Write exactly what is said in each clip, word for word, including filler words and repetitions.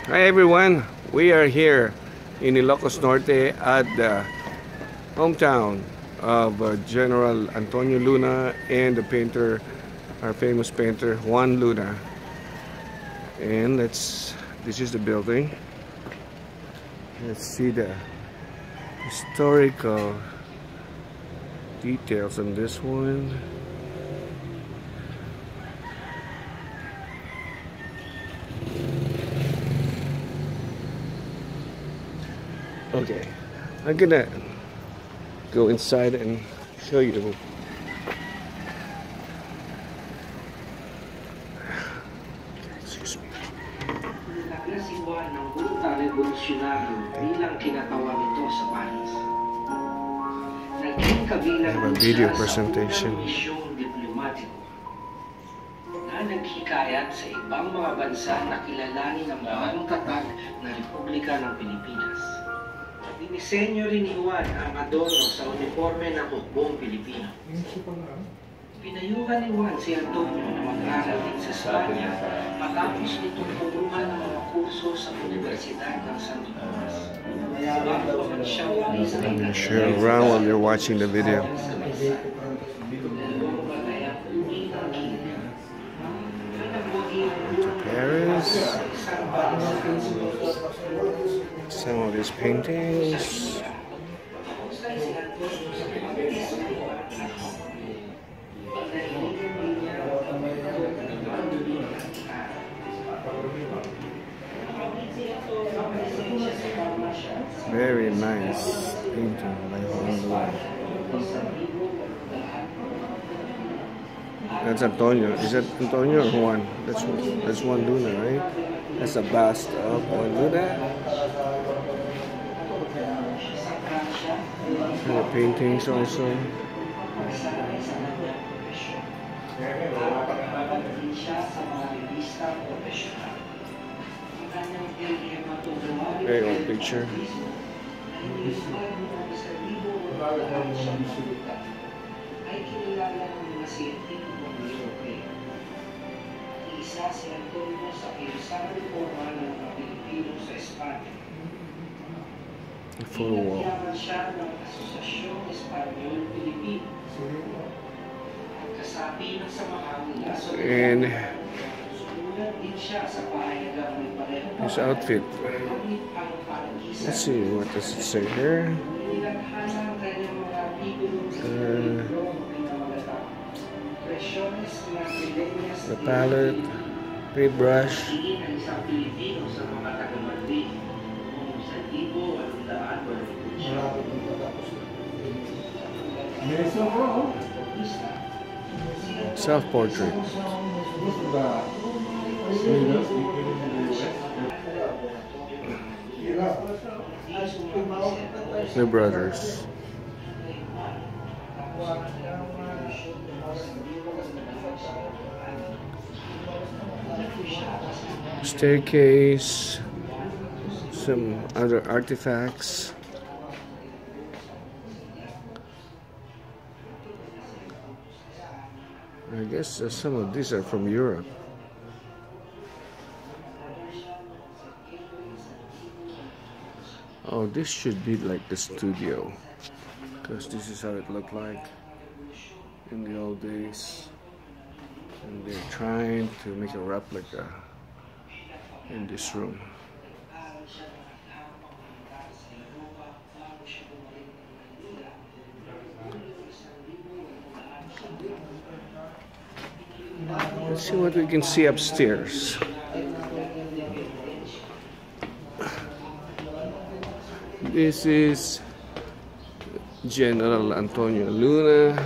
Hi everyone, we are here in Ilocos Norte at the hometown of uh, General Antonio Luna and the painter, our famous painter Juan Luna. And let's, this is the building. Let's see the historical details on this one. Okay, I'm gonna go inside and show you. Excuse me. Naglasiwa ng gruta revolusyonaryo bilang kinatawag ito sa Paris. Naging kabilang I have a video presentation. misyong diplomatiko na naghikayat sa ibang mga bansa na kilalanin ang mahang tatag na Republika ng Pilipinas. Dinisenyo rin ni Juan ang adorno sa uniforme ng hukbong Pilipino. Pinayuhan ni Juan si Antonio na mag-aral din sa Espanya matapos nitong pumuha ng mga kurso sa Universidad ng Santo Tomas. Bago siya wali sa I'm gonna share around while you're watching the video. To Paris. Some of these paintings. Very nice painting by Juan Luna. That's Antonio. Is that Antonio or Juan? That's that's Juan Luna, right? That's a bust of Juan Luna. And the paintings also. Very old picture. Isa si Antonio sa kilusang reforma ng mga Pilipino sa Espanya. A photo wall. Pinagyaman siya ng Asosasyong Espanyol-Pilipino. At kasapi ng samahang laso. And Sumunod din siya sa pahayagang may pareho. his outfit. Let's see, what does it say here? Uh, the palette, paintbrush. Self-portrait. The brothers. Staircase. Some other artifacts. I guess uh, some of these are from Europe. Oh, this should be like the studio, because this is how it looked like in the old days. And they're trying to make a replica in this room. Let's see what we can see upstairs. This is General Antonio Luna.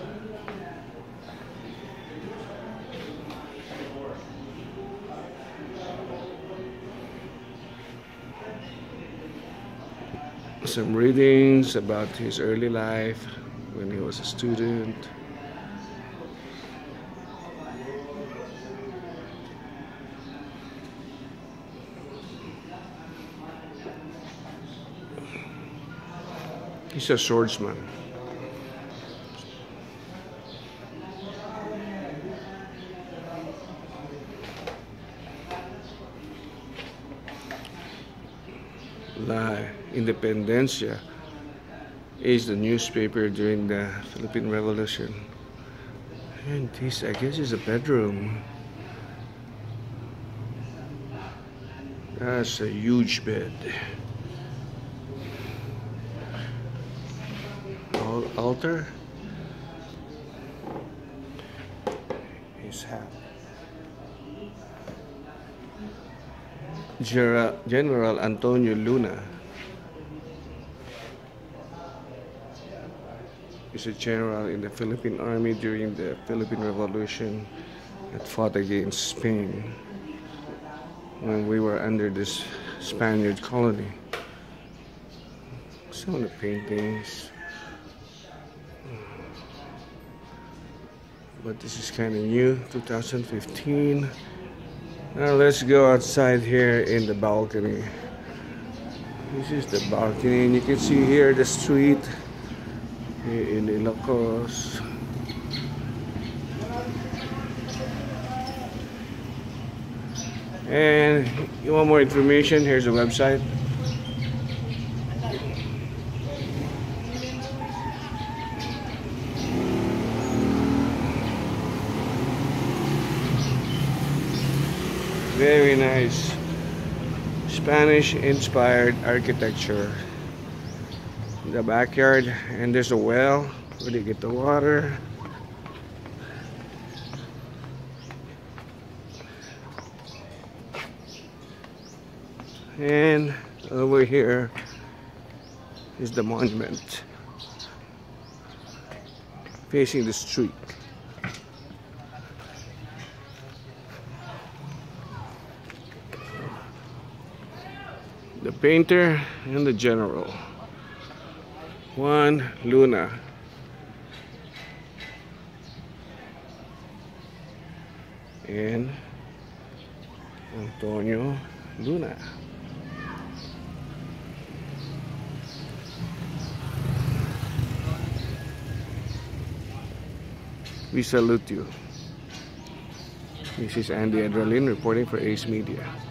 Some readings about his early life when he was a student. He's a swordsman. La Independencia is the newspaper during the Philippine Revolution. And this, I guess, is a bedroom. That's a huge bed. Al- altar is half. General, General Antonio Luna is a general in the Philippine Army during the Philippine Revolution that fought against Spain when we were under this Spaniard colony. Some of the paintings, but this is kind of new, two thousand fifteen. Now let's go outside here in the balcony. This is the balcony, and you can see here the street in Ilocos. And you want more information? Here's the website. Very nice Spanish-inspired architecture. The backyard, and there's a well where they get the water. And over here is the monument facing the street. The painter and the general. Juan Luna. And Antonio Luna. We salute you. This is Andy Adralin reporting for Ace Media.